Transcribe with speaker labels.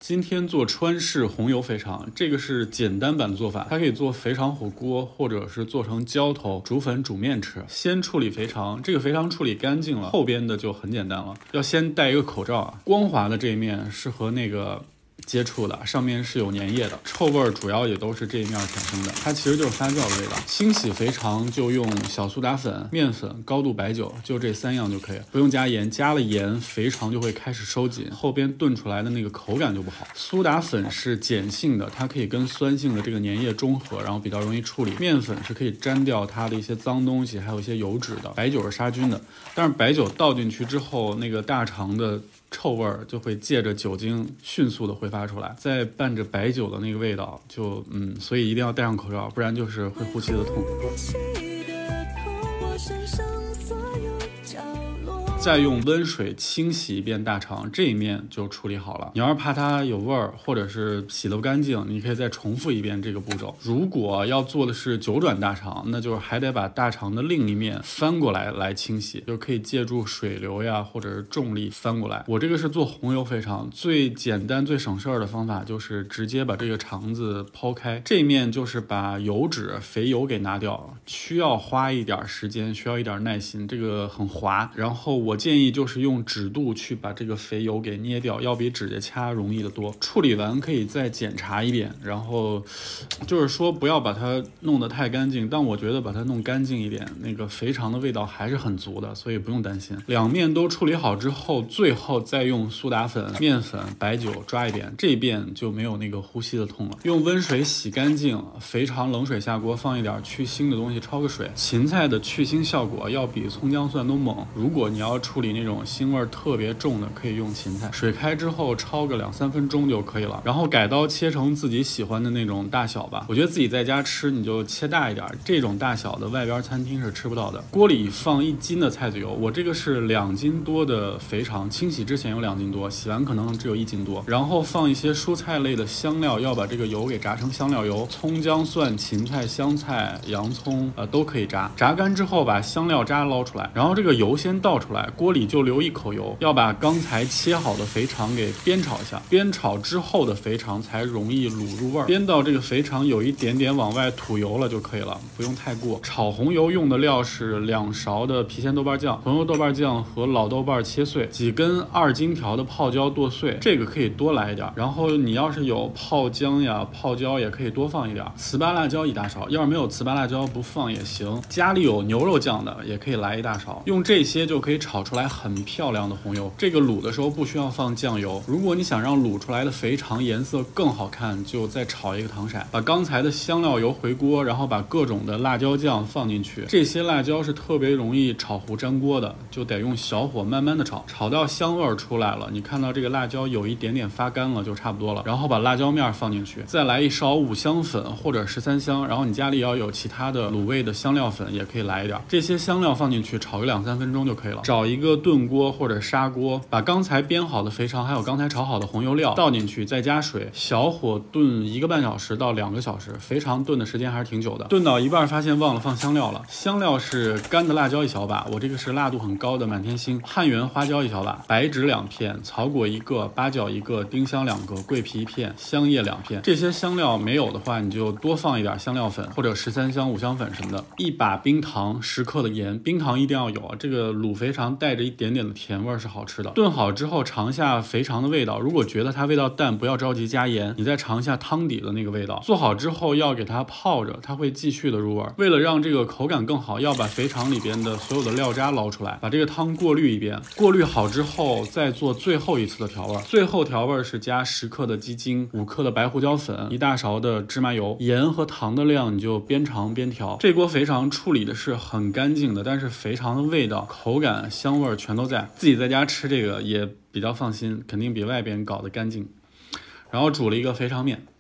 Speaker 1: 今天做川式红油肥肠，这个是简单版的做法，它可以做肥肠火锅，或者是做成浇头、煮粉、煮面吃。先处理肥肠，这个肥肠处理干净了，后边的就很简单了。要先戴一个口罩啊，光滑的这一面是和那个接触的，上面是有粘液的，臭味主要也都是这一面产生的，它其实就是发酵的味道。清洗肥肠就用小苏打粉、面粉、高度白酒，就这3样就可以了，不用加盐，加了盐肥肠就会开始收紧，后边炖出来的那个口感就不好。苏打粉是碱性的，它可以跟酸性的这个粘液中和，然后比较容易处理。面粉是可以粘掉它的一些脏东西，还有一些油脂的。白酒是杀菌的，但是白酒倒进去之后，那个大肠的臭味就会借着酒精迅速的挥发出来，再伴着白酒的那个味道，就所以一定要戴上口罩，不然就是会呼吸的痛。再用温水清洗一遍大肠，这一面就处理好了。你要是怕它有味儿，或者是洗得不干净，你可以再重复一遍这个步骤。如果要做的是9转大肠，那就是还得把大肠的另一面翻过来清洗，就可以借助水流呀，或者是重力翻过来。我这个是做红油肥肠，最简单最省事儿的方法就是直接把这个肠子抛开，这一面就是把油脂、肥油给拿掉，需要花一点时间，需要一点耐心，这个很滑。然后我建议就是用指肚去把这个肥油给捏掉，要比指甲掐容易的多。处理完可以再检查一遍，然后就是说不要把它弄得太干净，但我觉得把它弄干净一点，那个肥肠的味道还是很足的，所以不用担心。两面都处理好之后，最后再用苏打粉、面粉、白酒抓一遍，这一遍就没有那个呼吸的痛了。用温水洗干净，肥肠冷水下锅，放一点去腥的东西焯个水。芹菜的去腥效果要比葱姜蒜都猛，如果你要处理那种腥味特别重的，可以用芹菜。水开之后焯个2-3分钟就可以了，然后改刀切成自己喜欢的那种大小吧。我觉得自己在家吃你就切大一点，这种大小的外边餐厅是吃不到的。锅里放1斤的菜籽油，我这个是2斤多的肥肠，清洗之前有2斤多，洗完可能只有1斤多。然后放一些蔬菜类的香料，要把这个油给炸成香料油，葱姜蒜、芹菜、香菜、洋葱都可以炸。炸干之后把香料渣捞出来，然后这个油先倒出来，锅里就留1口油，要把刚才切好的肥肠给煸炒一下，煸炒之后的肥肠才容易卤入味儿，煸到这个肥肠有一点点往外吐油了就可以了，不用太过。炒红油用的料是2勺的郫县豆瓣酱、红油豆瓣酱和老豆瓣切碎，几根2金条的泡椒剁碎，这个可以多来一点。然后你要是有泡姜呀、泡椒也可以多放一点。糍粑辣椒1大勺，要是没有糍粑辣椒不放也行。家里有牛肉酱的也可以来1大勺，用这些就可以炒出来很漂亮的红油。这个卤的时候不需要放酱油，如果你想让卤出来的肥肠颜色更好看，就再炒一个糖色，把刚才的香料油回锅，然后把各种的辣椒酱放进去。这些辣椒是特别容易炒糊粘锅的，就得用小火慢慢的炒，炒到香味出来了，你看到这个辣椒有一点点发干了就差不多了，然后把辣椒面放进去，再来1勺五香粉或者13香，然后你家里要有其他的卤味的香料粉也可以来一点，这些香料放进去炒个2-3分钟就可以了。找一个炖锅或者砂锅，把刚才煸好的肥肠还有刚才炒好的红油料倒进去，再加水，小火炖1个半小时到2个小时。肥肠炖的时间还是挺久的。炖到一半发现忘了放香料了，香料是干的辣椒1小把，我这个是辣度很高的满天星，汉源花椒1小把，白芷2片，草果1个，八角1个，丁香2个，桂皮1片，香叶2片。这些香料没有的话，你就多放一点香料粉或者13香、五香粉什么的。1把冰糖，10克的盐，冰糖一定要有啊，这个卤肥肠带着一点点的甜味是好吃的。炖好之后尝一下肥肠的味道，如果觉得它味道淡，不要着急加盐，你再尝一下汤底的那个味道。做好之后要给它泡着，它会继续的入味。为了让这个口感更好，要把肥肠里边的所有的料渣捞出来，把这个汤过滤一遍。过滤好之后再做最后一次的调味。最后调味是加10克的鸡精、5克的白胡椒粉、1大勺的芝麻油，盐和糖的量你就边尝边调。这锅肥肠处理的是很干净的，但是肥肠的味道、口感、香味全都在。自己在家吃这个也比较放心，肯定比外边搞得干净。然后煮了一个肥肠面。